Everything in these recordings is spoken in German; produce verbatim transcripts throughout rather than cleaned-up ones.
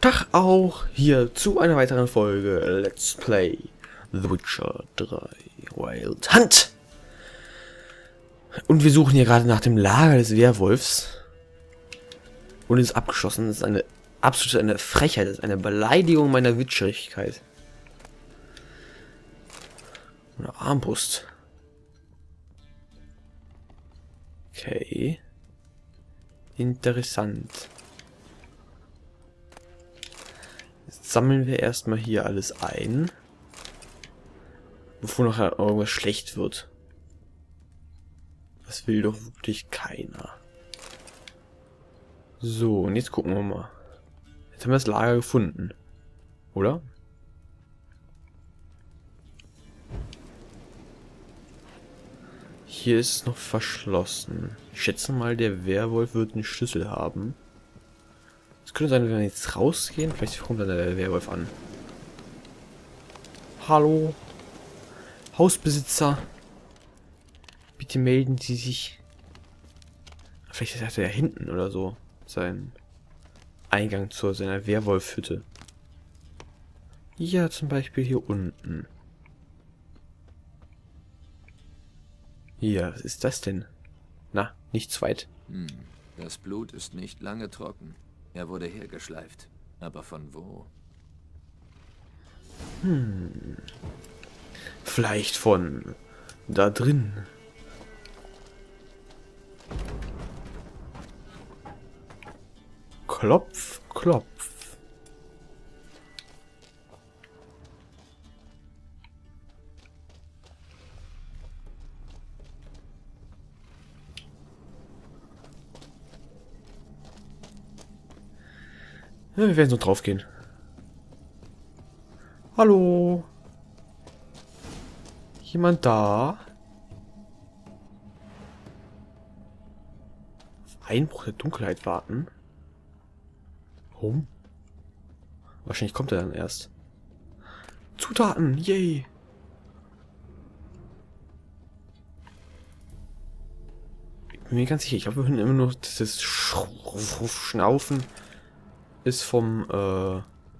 Tag auch hier zu einer weiteren Folge Let's Play The Witcher drei Wild Hunt. Und wir suchen hier gerade nach dem Lager des Werwolfs. Und es ist abgeschossen. Das ist eine absolute eine Frechheit. Das ist eine Beleidigung meiner Witcherigkeit. Eine Armbrust. Okay. Interessant. Jetzt sammeln wir erstmal hier alles ein. Bevor nachher irgendwas schlecht wird. Das will doch wirklich keiner. So, und jetzt gucken wir mal. Jetzt haben wir das Lager gefunden. Oder? Hier ist es noch verschlossen. Ich schätze mal, der Werwolf wird einen Schlüssel haben. Es könnte sein, wenn wir jetzt rausgehen, vielleicht kommt dann der Werwolf an. Hallo? Hausbesitzer? Bitte melden Sie sich. Vielleicht hat er ja hinten oder so seinen Eingang zu seiner Werwolfhütte. Ja, zum Beispiel hier unten. Hier, was ist das denn? Na, nicht zweit. Hm, das Blut ist nicht lange trocken. Er wurde hergeschleift. Aber von wo? Hm. Vielleicht von da drin. Klopf, klopf. Ja, wir werden so drauf gehen. Hallo? Jemand da? Auf Einbruch der Dunkelheit warten? Warum? Wahrscheinlich kommt er dann erst. Zutaten, yay! Ich bin mir ganz sicher, ich habe vorhin immer nur das Schnaufen ist vom äh,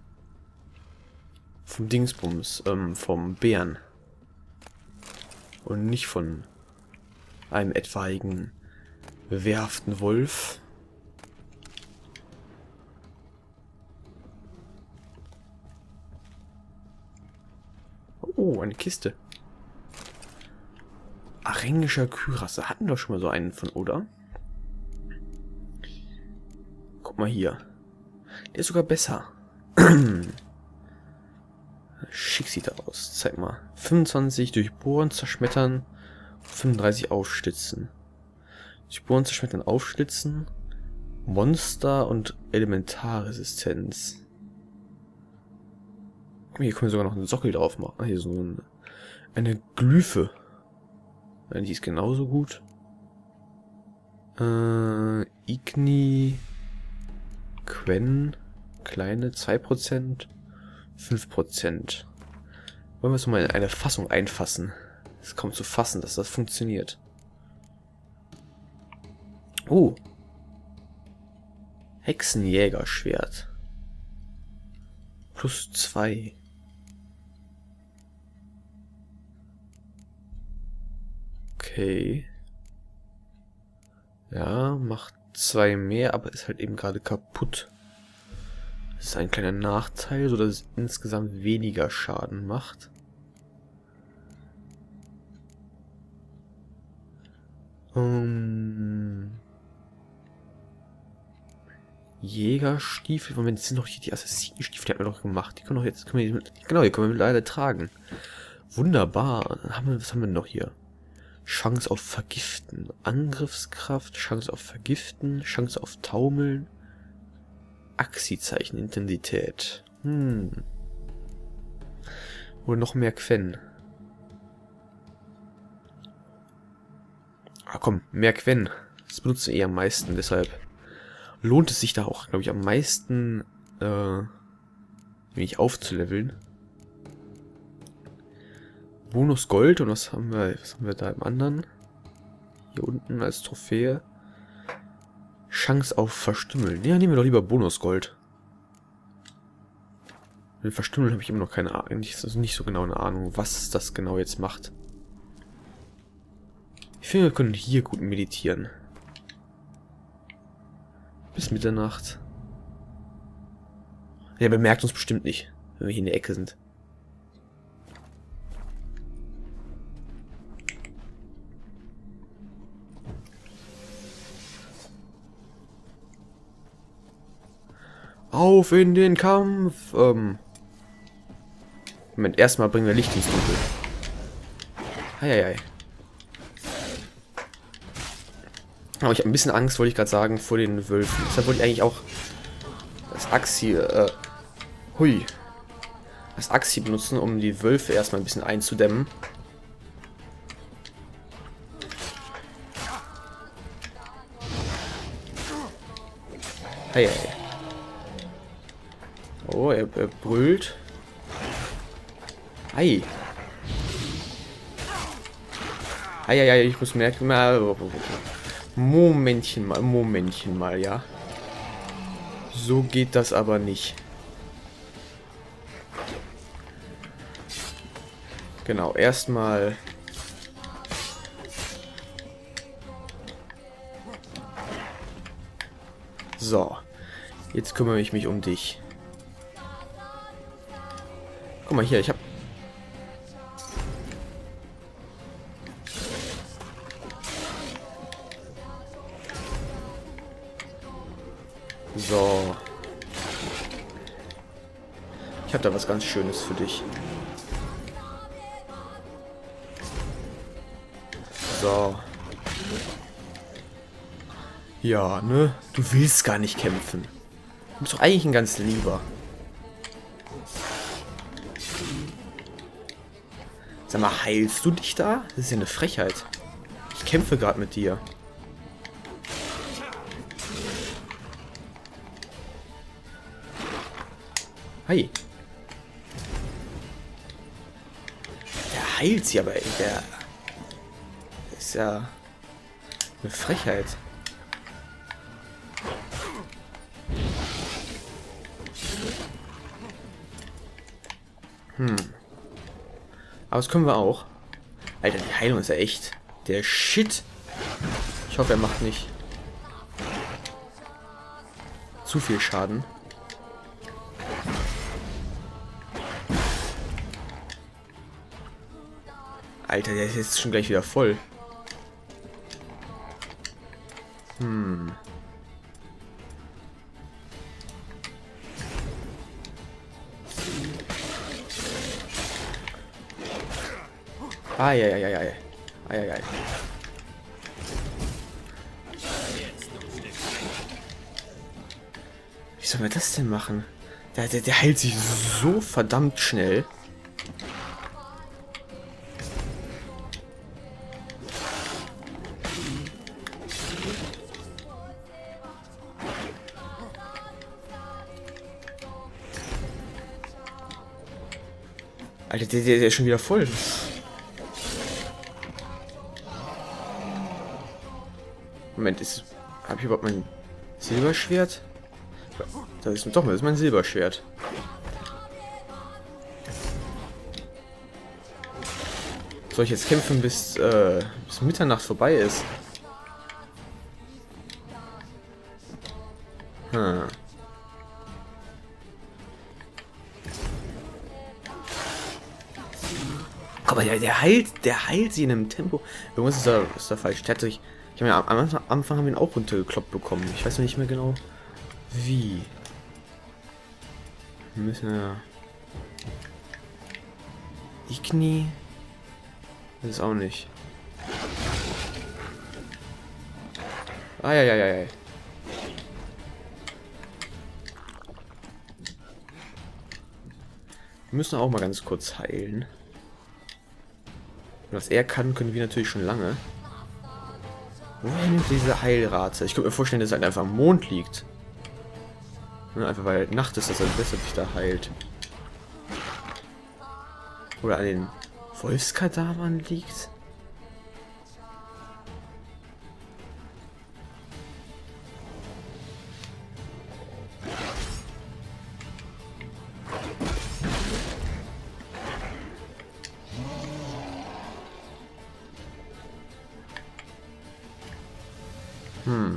vom Dingsbums, ähm, vom Bären und nicht von einem etwaigen wehrhaften Wolf. Oh, eine Kiste. Arengischer Kürasse. Hatten wir schon mal so einen von, oder? Guck mal hier. Der ist sogar besser. Schick sieht er aus. Zeig mal. fünfundzwanzig durchbohren, zerschmettern, fünfunddreißig aufschlitzen. Durchbohren, zerschmettern, aufschlitzen. Monster und Elementarresistenz. Guck mal, hier können wir sogar noch einen Sockel drauf machen. Hier so eine, eine Glyphe. Die ist genauso gut. Äh, Igni. Quen. Kleine zwei Prozent. fünf Prozent. Wollen wir es mal in eine Fassung einfassen? Es ist kaum zu fassen, dass das funktioniert. Oh. Hexenjägerschwert. Plus zwei. Okay. Ja, macht zwei mehr, aber ist halt eben gerade kaputt. Das ist ein kleiner Nachteil, so dass es insgesamt weniger Schaden macht. Um, Jägerstiefel, Moment, das sind doch hier die Assassinenstiefel, die haben wir doch gemacht. Die können doch jetzt, können wir die, genau, die können wir leider tragen. Wunderbar. Dann haben wir, was haben wir noch hier? Chance auf Vergiften, Angriffskraft, Chance auf Vergiften, Chance auf Taumeln, Axi-Zeichen, Intensität. Hm. Oder noch mehr Quen. Ah komm, mehr Quen. Das benutzen wir eh am meisten, deshalb lohnt es sich da auch, glaube ich, am meisten äh, wenig aufzuleveln. Bonus Gold, und was haben wir, was haben wir da im anderen? Hier unten als Trophäe. Chance auf Verstümmeln. Ja, nehmen wir doch lieber Bonus Gold. Mit Verstümmeln habe ich immer noch keine Ahnung, nicht, also nicht so genau eine Ahnung, was das genau jetzt macht. Ich finde, wir können hier gut meditieren. Bis Mitternacht. Er bemerkt uns bestimmt nicht, wenn wir hier in der Ecke sind. Auf in den Kampf! Ähm Moment, erstmal bringen wir Licht ins Dunkel. Heieiei. Aber ich habe ein bisschen Angst, wollte ich gerade sagen, vor den Wölfen. Deshalb wollte ich eigentlich auch das Axt hier, äh, hui. Das Axt hier benutzen, um die Wölfe erstmal ein bisschen einzudämmen. Heieiei. Oh, er, er brüllt. Ei. Eieiei, ich muss merken, mal. Momentchen mal, Momentchen mal, ja. So geht das aber nicht. Genau, erstmal. So. Jetzt kümmere ich mich um dich. Guck mal hier, ich habe So. Ich habe da was ganz Schönes für dich. So. Ja, ne? Du willst gar nicht kämpfen. Du bist doch eigentlich ein ganz Lieber. Sag mal, heilst du dich da? Das ist ja eine Frechheit. Ich kämpfe gerade mit dir. Hi. Der heilt sie, aber der ist ja eine Frechheit. Hm. Aber das können wir auch. Alter, die Heilung ist ja echt der Shit. Ich hoffe, er macht nicht zu viel Schaden. Alter, der ist jetzt schon gleich wieder voll. Hm. Eieieiei. Eieiei. Wie soll man das denn machen? Der, der, der heilt sich so verdammt schnell. Alter, der, der, der ist schon wieder voll. Moment, ist, habe ich überhaupt mein Silberschwert? Das ist doch, das ist mein Silberschwert. Soll ich jetzt kämpfen, bis, äh, bis Mitternacht vorbei ist? Hm. Aber der, der heilt, der heilt sie in einem Tempo. Irgendwas ist da, ist da falsch. Der hat sich, ich habe ja am Anfang, am Anfang haben wir ihn auch runtergekloppt bekommen. Ich weiß noch nicht mehr genau, wie. Wir müssen ja die Knie. Das ist auch nicht. Ah ja ja ja ja. Wir müssen auch mal ganz kurz heilen. Und was er kann, können wir natürlich schon lange. Woher nimmt diese Heilrate? Ich könnte mir vorstellen, dass er halt einfach am Mond liegt. Ne, einfach weil Nacht ist, dass er besser sich da heilt. Oder an den Wolfskadavern liegt. Hm.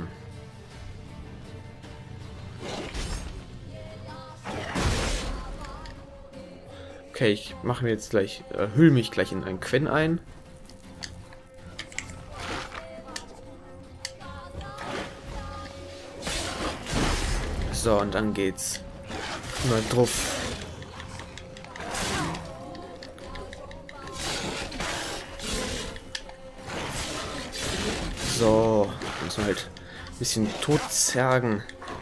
Okay, ich mache mir jetzt gleich, äh, hülle mich gleich in einen Quen ein. So, und dann geht's mal drauf. So, müssen wir halt ein bisschen tot zergen.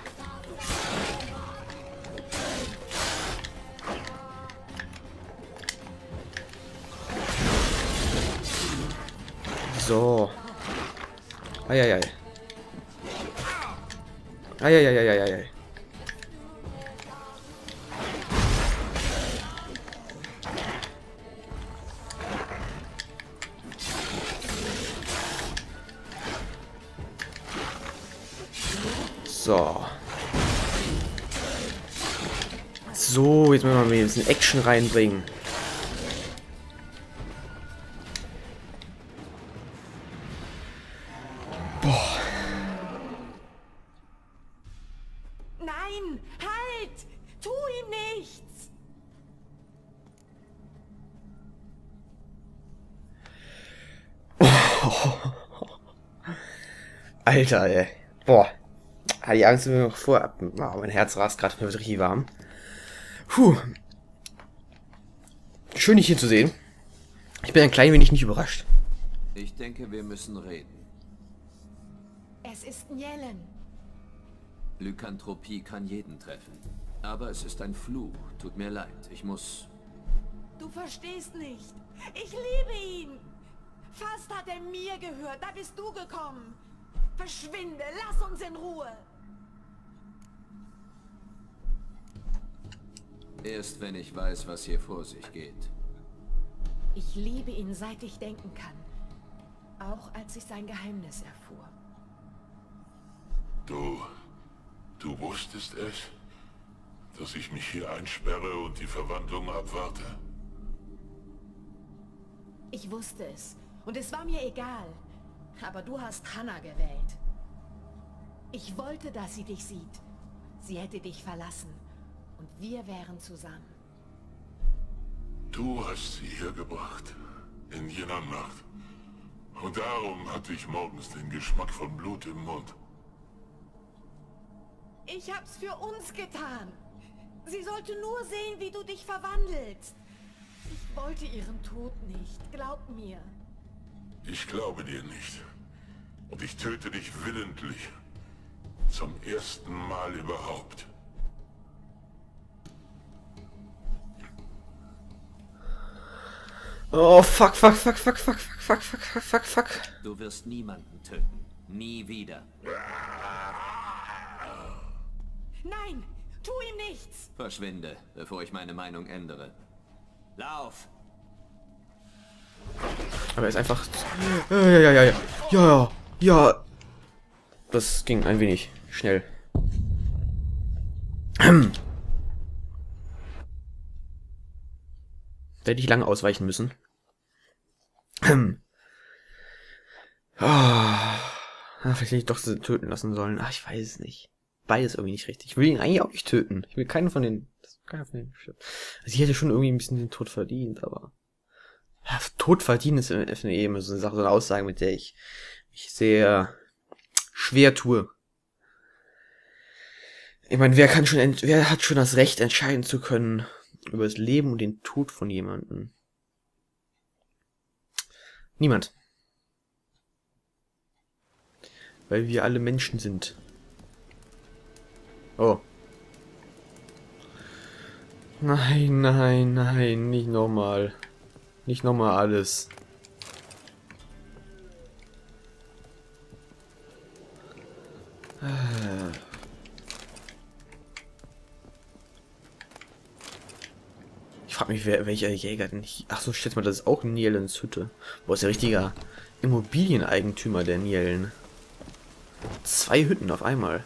So. Eieiei. Eieiei. So. So, jetzt müssen wir mal ein bisschen Action reinbringen. Boah. Nein, halt! Tu ihm nichts! Alter, ey. Boah. Die Angst mir noch vor. Oh, mein Herz rast gerade, mir wird richtig warm. Puh. Schön, dich hier zu sehen. Ich bin ein klein wenig nicht überrascht. Ich denke, wir müssen reden. Es ist Njellen. Lykanthropie kann jeden treffen. Aber es ist ein Fluch. Tut mir leid. Ich muss... Du verstehst nicht. Ich liebe ihn. Fast hat er mir gehört. Da bist du gekommen. Verschwinde. Lass uns in Ruhe. Erst wenn ich weiß, was hier vor sich geht. Ich liebe ihn, seit ich denken kann. Auch als ich sein Geheimnis erfuhr. Du... Du wusstest es? Dass ich mich hier einsperre und die Verwandlung abwarte? Ich wusste es. Und es war mir egal. Aber du hast Hannah gewählt. Ich wollte, dass sie dich sieht. Sie hätte dich verlassen. Und wir wären zusammen. Du hast sie hergebracht. In jener Nacht. Und darum hatte ich morgens den Geschmack von Blut im Mund. Ich hab's für uns getan. Sie sollte nur sehen, wie du dich verwandelst. Ich wollte ihren Tod nicht. Glaub mir. Ich glaube dir nicht. Und ich töte dich willentlich. Zum ersten Mal überhaupt. Oh, fuck, fuck, fuck, fuck, fuck, fuck, fuck, fuck, fuck, fuck. Du wirst niemanden töten. Nie wieder. Nein, tu ihm nichts. Verschwinde, bevor ich meine Meinung ändere. Lauf! Aber er ist einfach... Ja, ja, ja, ja, ja, ja. Das ging ein wenig schnell. Werde ich lange ausweichen müssen. Ah, vielleicht hätte ich doch sie töten lassen sollen. Ach, ich weiß es nicht. Beides irgendwie nicht richtig. Ich will ihn eigentlich auch nicht töten. Ich will keinen von den... Keiner von den... Also ich hätte schon irgendwie ein bisschen den Tod verdient, aber... Ja, Tod verdienen ist eben so eine Sache, so eine Aussage, mit der ich mich sehr schwer tue. Ich meine, wer kann schon... Wer hat schon das Recht, entscheiden zu können über das Leben und den Tod von jemandem? Niemand. Weil wir alle Menschen sind. Oh. Nein, nein, nein, nicht nochmal. Nicht nochmal alles. Ich frage mich, wer, welcher Jäger denn nicht... Ach so, schätze mal, das ist auch Niellens Hütte. Boah, ist ja richtiger Immobilieneigentümer, der Niellen. Zwei Hütten auf einmal.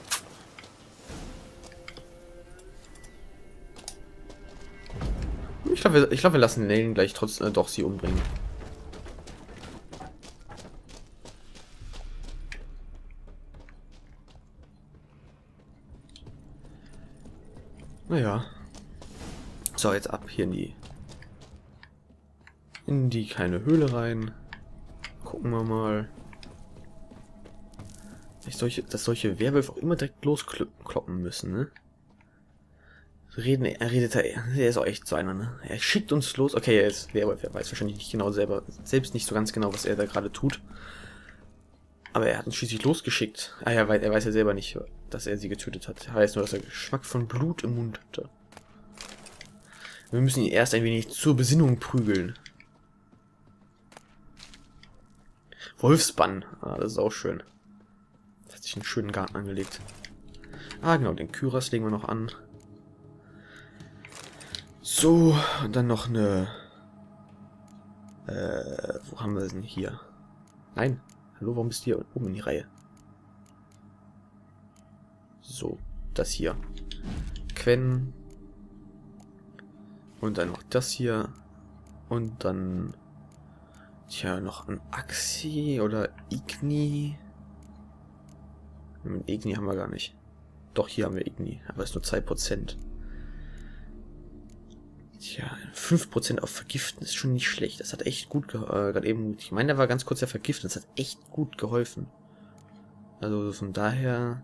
Ich glaube, wir, ich glaub, wir lassen Niellen gleich trotzdem äh, doch sie umbringen. Naja. So, jetzt ab hier in die... In die kleine Höhle rein. Gucken wir mal. Dass solche, dass solche Werwölfe auch immer direkt loskloppen müssen, ne? Reden, er redet da, er ist auch echt so einer, ne? Er schickt uns los. Okay, er ist Werwolf, er weiß wahrscheinlich nicht genau selber, selbst nicht so ganz genau, was er da gerade tut. Aber er hat uns schließlich losgeschickt. Ah ja, er weiß ja selber nicht, dass er sie getötet hat. Er weiß nur, dass er Geschmack von Blut im Mund hatte. Wir müssen ihn erst ein wenig zur Besinnung prügeln. Wolfsbann. Ah, das ist auch schön. Das hat sich einen schönen Garten angelegt. Ah, genau, den Kyras legen wir noch an. So, und dann noch eine... Äh, wo haben wir denn hier? Nein. Hallo, warum bist du hier oben in die Reihe? So, das hier. Quen. Und dann noch das hier. Und dann... Tja, noch ein Axi oder Igni. Mit Igni haben wir gar nicht. Doch, hier haben wir Igni, aber es ist nur zwei Prozent. Tja, fünf Prozent auf Vergiften ist schon nicht schlecht. Das hat echt gut geholfen. Äh, gerade eben, ich meine, da war ganz kurz der Vergiften. Das hat echt gut geholfen. Also von daher...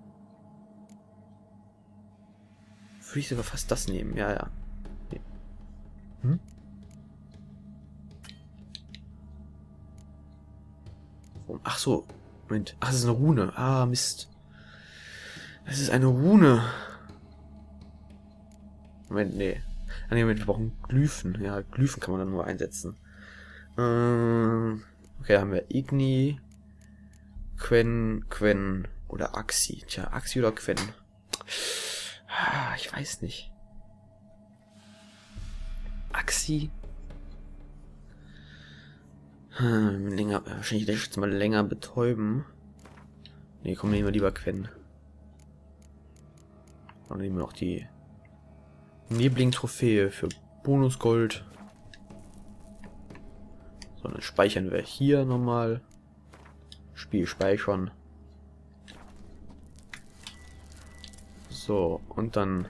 Würde ich sogar fast das nehmen. Ja, ja. Hm? Ach so. Moment. Ach, das ist eine Rune. Ah, Mist. Das ist eine Rune. Moment, nee. Ah, nee, Moment, wir brauchen Glyphen. Ja, Glyphen kann man dann nur einsetzen. Ähm, okay, da haben wir Igni, Quen, Quen oder Axi. Tja, Axi oder Quen. Ah, ich weiß nicht. Axi. Hm, länger, wahrscheinlich jetzt mal länger betäuben. Ne, komm, nehmen wir lieber Quen. Dann nehmen wir noch die Nebling-Trophäe für Bonusgold. So, dann speichern wir hier nochmal. Spiel speichern. So, und dann...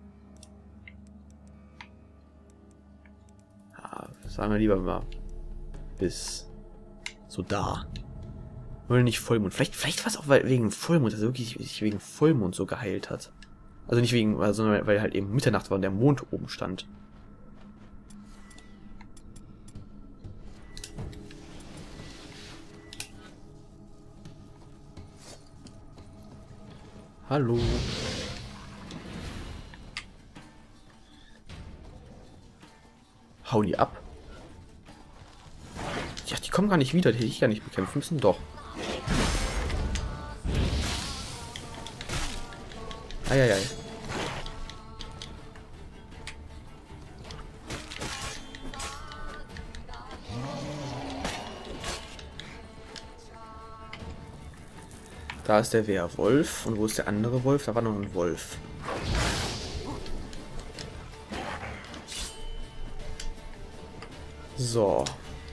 Ja, sagen wir lieber mal bis so da. Oder nicht Vollmond. Vielleicht, vielleicht war es auch wegen Vollmond, dass er wirklich sich wegen Vollmond so geheilt hat. Also nicht wegen, sondern weil halt eben Mitternacht war und der Mond oben stand. Hallo. Hauen die ab? Ja, die kommen gar nicht wieder, die hätte ich gar nicht bekämpfen müssen. Doch. Eieiei. Da ist der Werwolf. Und wo ist der andere Wolf? Da war noch ein Wolf. So.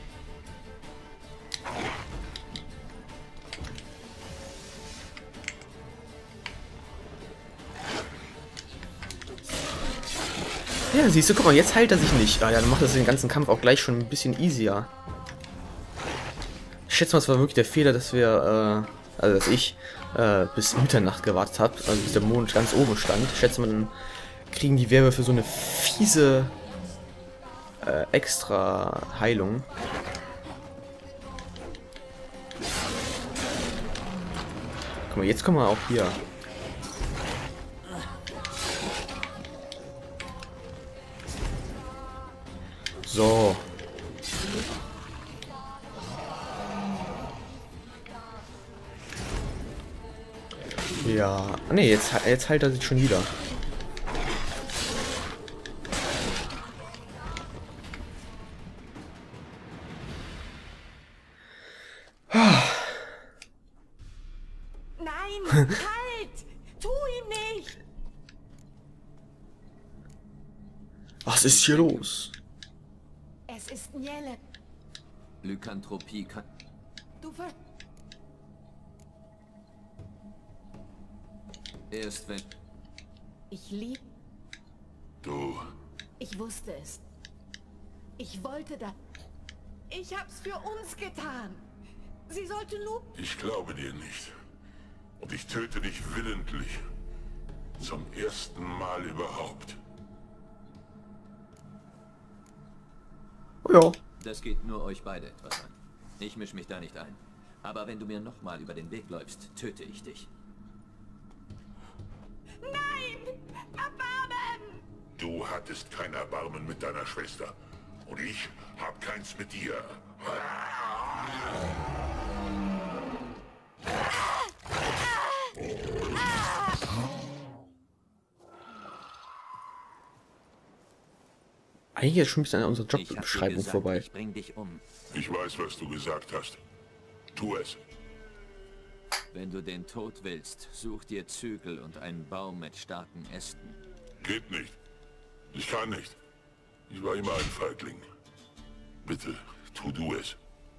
Ja, siehst du, guck mal, jetzt heilt er sich nicht. Ah ja, dann macht das den ganzen Kampf auch gleich schon ein bisschen easier. Ich schätze mal, es war wirklich der Fehler, dass wir, äh, also dass ich, äh, bis Mitternacht gewartet habe, also bis der Mond ganz oben stand. Ich schätze mal, dann kriegen die Werwölfe so eine fiese, äh, extra Heilung. Guck mal, jetzt kommen wir auch hier. So. Ja. Ne, jetzt, jetzt heilt er sich schon wieder. Nein, halt! Tu ihm nicht! Was ist hier los? Es ist Njelle. Lykanthropie kann... Du ver... Erst wenn... Ich lieb... Du... Ich wusste es. Ich wollte da... Ich hab's für uns getan. Sie sollte nur... Ich glaube dir nicht. Und ich töte dich willentlich. Zum ersten Mal überhaupt. Oh ja. Das geht nur euch beide etwas an. Ich mische mich da nicht ein. Aber wenn du mir nochmal über den Weg läufst, töte ich dich. Nein! Erbarmen! Du hattest kein Erbarmen mit deiner Schwester. Und ich hab keins mit dir. Eigentlich ist schon ein bisschen an unserer Ich hab dir Jobbeschreibung gesagt, vorbei. ich bring dich um. Ich weiß, was du gesagt hast. Tu es. Wenn du den Tod willst, such dir Zügel und einen Baum mit starken Ästen. Geht nicht. Ich kann nicht. Ich war immer ein Feigling. Bitte, tu du es.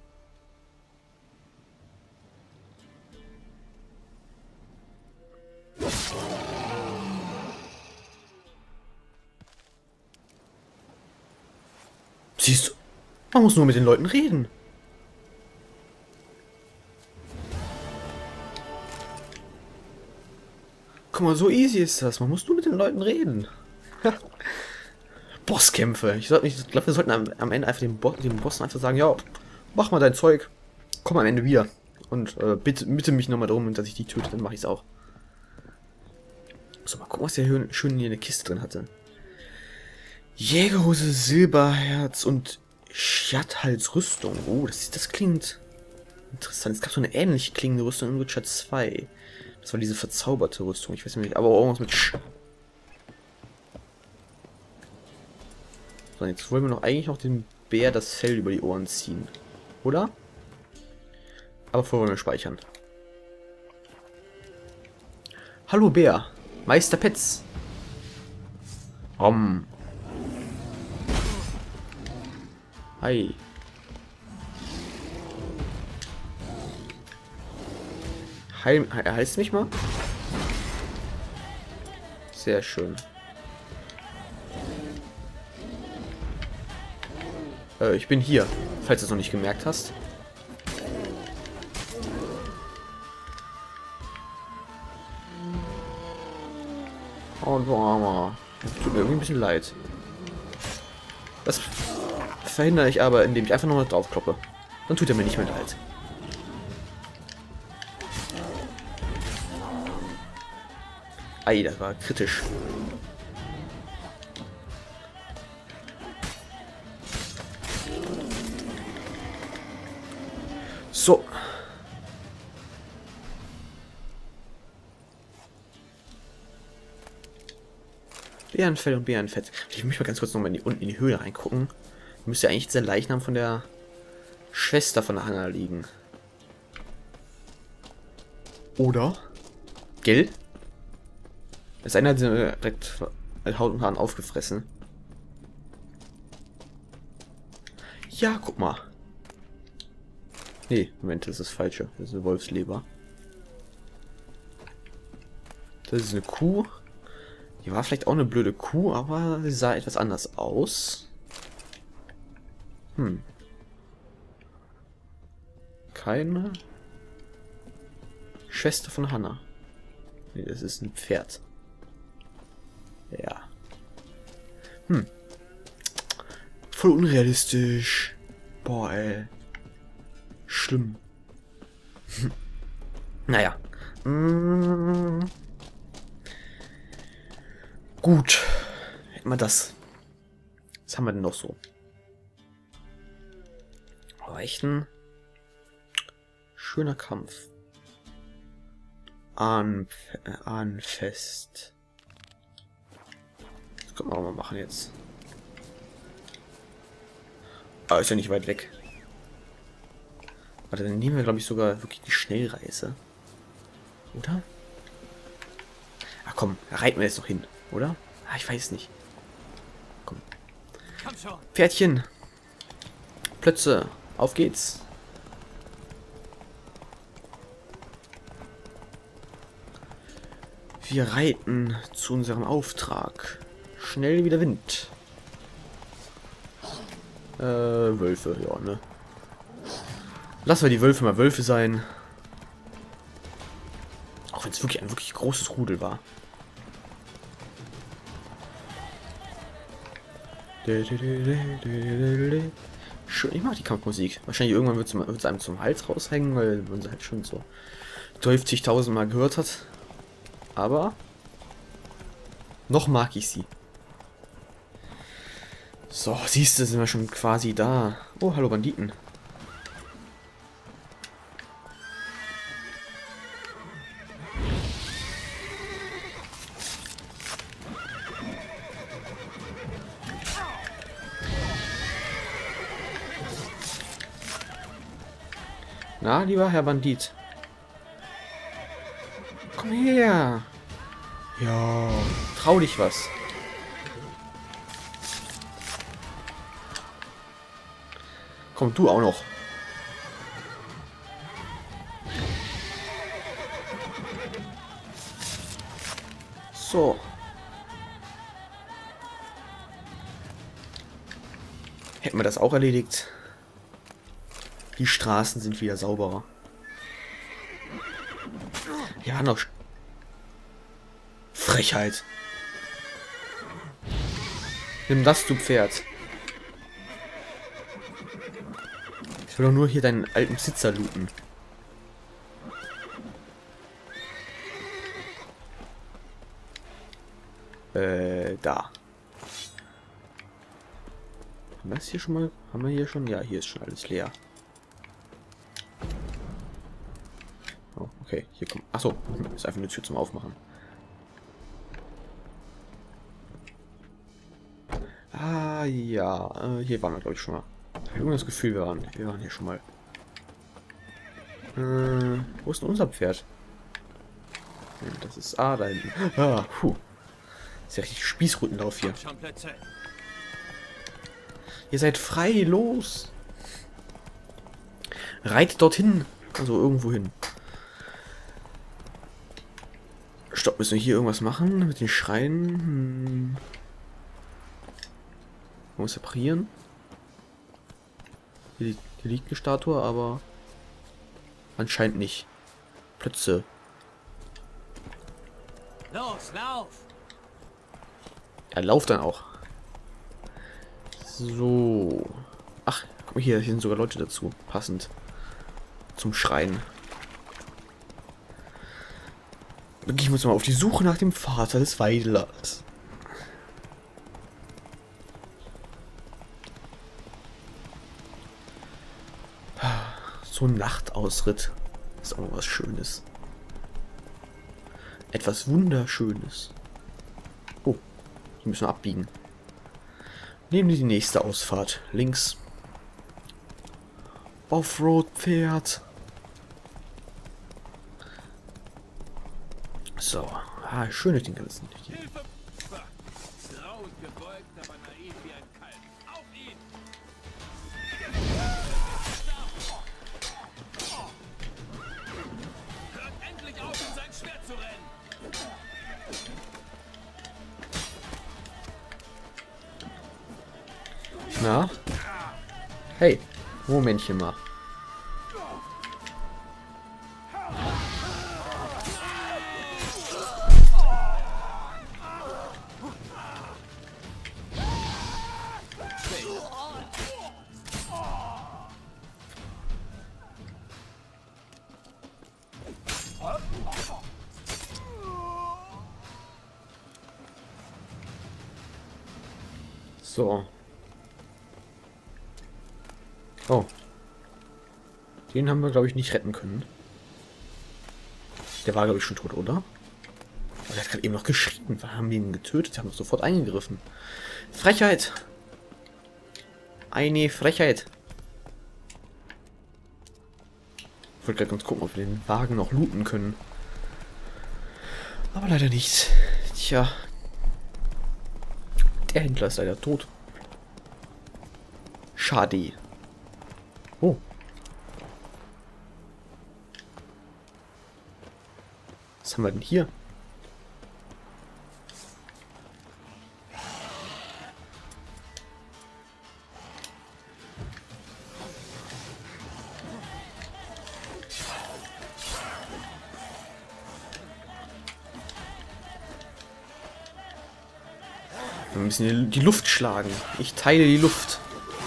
Siehst du, man muss nur mit den Leuten reden. Guck mal, so easy ist das. Man muss nur mit den Leuten reden. Bosskämpfe. Ich, sollt, ich glaube, wir sollten am, am Ende einfach dem, Bo dem Bossen einfach sagen, ja, mach mal dein Zeug. Komm am Ende wieder. Und äh, bitte, bitte mich nochmal darum, dass ich die töte, dann mache ich es auch. So, mal gucken, was der hier schön hier in der Kiste drin hatte. Jägerhose, Silberherz und Schjatthalsrüstung. Oh, das, das klingt interessant. Es gab so eine ähnlich klingende Rüstung in Witcher zwei. Das war diese verzauberte Rüstung. Ich weiß nicht, aber irgendwas mit Sch. So, jetzt wollen wir noch eigentlich noch dem Bär das Fell über die Ohren ziehen. Oder? Aber vorher wollen wir speichern. Hallo Bär. Meister Petz. Rom. Hi. Heil, he heißt mich mal? Sehr schön. Äh, ich bin hier, falls du es noch nicht gemerkt hast. Und boah, tut mir irgendwie ein bisschen leid. Das verhindere ich aber, indem ich einfach nochmal drauf kloppe. Dann tut er mir nicht mehr leid. Ei, das war kritisch. So. Bärenfell und Bärenfett. Ich möchte mal ganz kurz noch mal in die, unten in die Höhle reingucken. Müsste ja eigentlich dieser Leichnam von der Schwester von der Hannah liegen. Oder? Gell? Ist einer direkt mit Haut und Haaren aufgefressen. Ja, guck mal. Nee, Moment, das ist das Falsche. Das ist eine Wolfsleber. Das ist eine Kuh. Die war vielleicht auch eine blöde Kuh, aber sie sah etwas anders aus. Hm. Keine Schwester von Hannah. Nee, das ist ein Pferd. Ja. Hm. Voll unrealistisch. Boah, ey. Schlimm. Naja. Mm. Gut. Hätten wir das. Was haben wir denn noch so? Oh, echt ein schöner Kampf. Ahn, äh, Ahnenfest. Das können wir auch mal machen jetzt. Aber ist ja nicht weit weg. Warte, dann nehmen wir, glaube ich, sogar wirklich die Schnellreise. Oder? Ach komm, da reiten wir jetzt noch hin, oder? Ah, ich weiß nicht. Komm. Komm schon. Pferdchen. Plötze. Auf geht's. Wir reiten zu unserem Auftrag. Schnell wie der Wind. Äh, Wölfe, ja, ne? Lassen wir die Wölfe mal Wölfe sein. Auch wenn es wirklich ein wirklich großes Rudel war. Schön, ich mag die Kampfmusik. Wahrscheinlich irgendwann wird es einem zum Hals raushängen, weil man sie halt schon so fünfzigtausend Mal gehört hat. Aber noch mag ich sie. So, siehst du, sind wir schon quasi da. Oh, hallo Banditen. Na, lieber Herr Bandit. Komm her. Ja, trau dich was. Komm, du auch noch. So. Hätten wir das auch erledigt. Die Straßen sind wieder sauberer. Ja, noch... Frechheit. Nimm das, du Pferd. Ich will doch nur hier deinen alten Besitzer looten. Äh, da. Haben wir das hier schon mal? Haben wir hier schon? Ja, hier ist schon alles leer. Oh, okay, hier kommt. Achso, ist einfach eine Tür zum Aufmachen. Ah, ja. Äh, hier waren wir, glaube ich, schon mal. Ich habe irgendwie das Gefühl, wir waren, wir waren hier schon mal. Äh, wo ist denn unser Pferd? Das ist A da hinten. Ah, puh. Das ist ja richtig Spießrutenlauf hier. Ihr seid frei, los! Reitet dorthin. Also irgendwo hin. Stopp, müssen wir hier irgendwas machen mit den Schreien? Hm. Man muss separieren. Hier, li hier liegt eine Statue, aber anscheinend nicht. Plötze. Los, lauf! Ja, lauf dann auch. So. Ach, guck mal hier, hier sind sogar Leute dazu. Passend. Zum Schreien. Ich muss mal auf die Suche nach dem Vater des Weidlers. So ein Nachtausritt ist auch was Schönes. Etwas Wunderschönes. Oh, hier müssen wir abbiegen. Nehmen wir die nächste Ausfahrt. Links. Offroad-Pferd. So. Ah, schöne Dinge sind hier. Na? Hey, Momentchen mal. So. Oh. Den haben wir, glaube ich, nicht retten können. Der war, glaube ich, schon tot, oder? Aber der hat gerade eben noch geschrien. Wir haben ihn getötet, haben sofort eingegriffen. Frechheit! Eine Frechheit! Ich wollte gerade ganz gucken, ob wir den Wagen noch looten können. Aber leider nicht. Tja. Der Händler ist leider tot. Schade. Oh. Was haben wir denn hier? Wir müssen die Luft schlagen. Ich teile die Luft.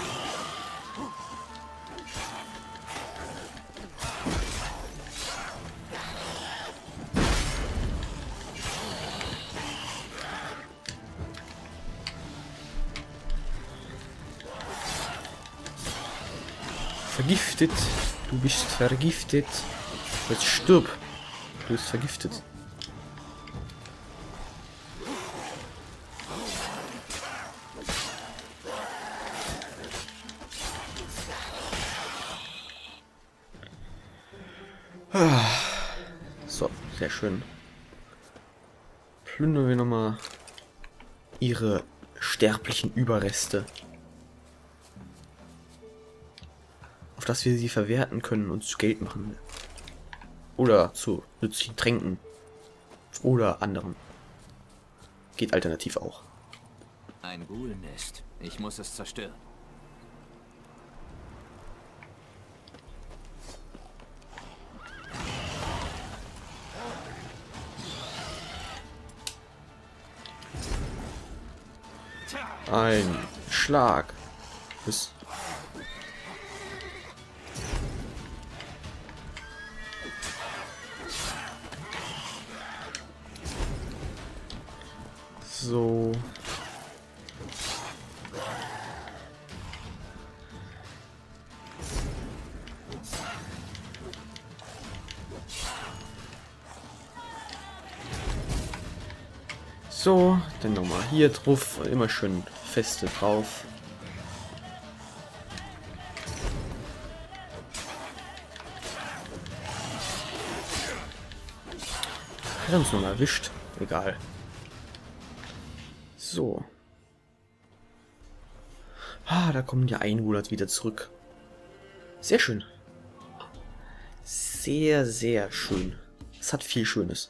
Vergiftet. Du bist vergiftet. Jetzt stirb. Du bist vergiftet. So, sehr schön. Plündern wir nochmal ihre sterblichen Überreste. Auf dass wir sie verwerten können und zu Geld machen. Oder zu nützlichen Tränken. Oder anderen. Geht alternativ auch. Ein Ghoul-Nest. Ich muss es zerstören. Ein Schlag. Bis so. So, dann nochmal hier drauf, immer schön feste drauf. Hat uns nochmal erwischt. Egal. So. Ah, da kommen die Einwohner wieder zurück. Sehr schön. Sehr, sehr schön. Es hat viel Schönes.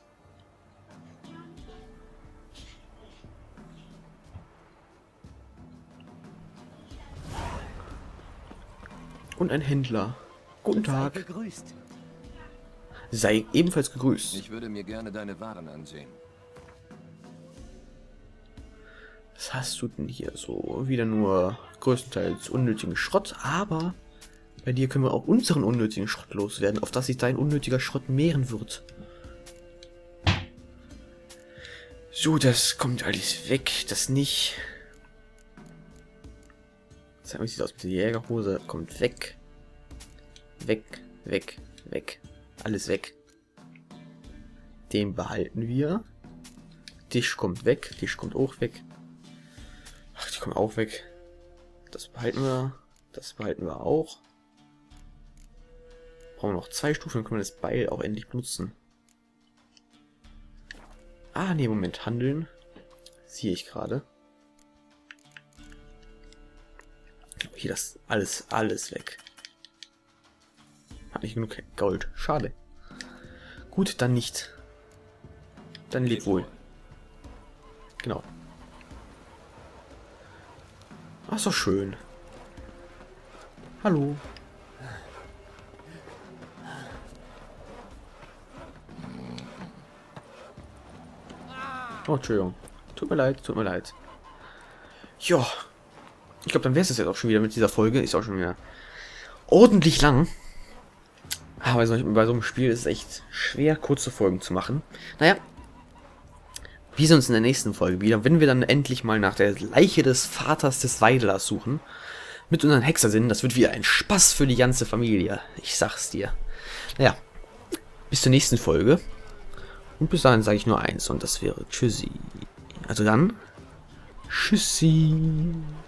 Und ein Händler. Guten Tag. Sei gegrüßt. Sei ebenfalls gegrüßt. Ich würde mir gerne deine Waren ansehen. Was hast du denn hier so? Wieder nur größtenteils unnötigen Schrott, aber bei dir können wir auch unseren unnötigen Schrott loswerden, auf dass sich dein unnötiger Schrott mehren wird. So, das kommt alles weg, das nicht. Sag mal, wie sieht das aus mit der Jägerhose? Kommt weg. Weg, weg, weg. Alles weg. Den behalten wir. Tisch kommt weg, Tisch kommt auch weg. Ach, die kommen auch weg. Das behalten wir. Das behalten wir auch. Brauchen wir noch zwei Stufen, dann können wir das Beil auch endlich benutzen. Ah, nee, Moment. Handeln. Sehe ich gerade. Hier, das alles, alles weg. Hat nicht genug Gold. Schade. Gut, dann nicht. Dann lebt wohl. Genau. Ach, so schön. Hallo. Oh, Entschuldigung. Tut mir leid, tut mir leid. Ja. Ich glaube, dann wäre es jetzt auch schon wieder mit dieser Folge. Ist auch schon wieder ordentlich lang. Aber bei so einem Spiel ist es echt schwer, kurze Folgen zu machen. Naja. Wir sehen uns in der nächsten Folge wieder, wenn wir dann endlich mal nach der Leiche des Vaters des Weidlers suchen. Mit unseren Hexersinnen. Das wird wieder ein Spaß für die ganze Familie. Ich sag's dir. Naja. Bis zur nächsten Folge. Und bis dahin sage ich nur eins. Und das wäre Tschüssi. Also dann. Tschüssi.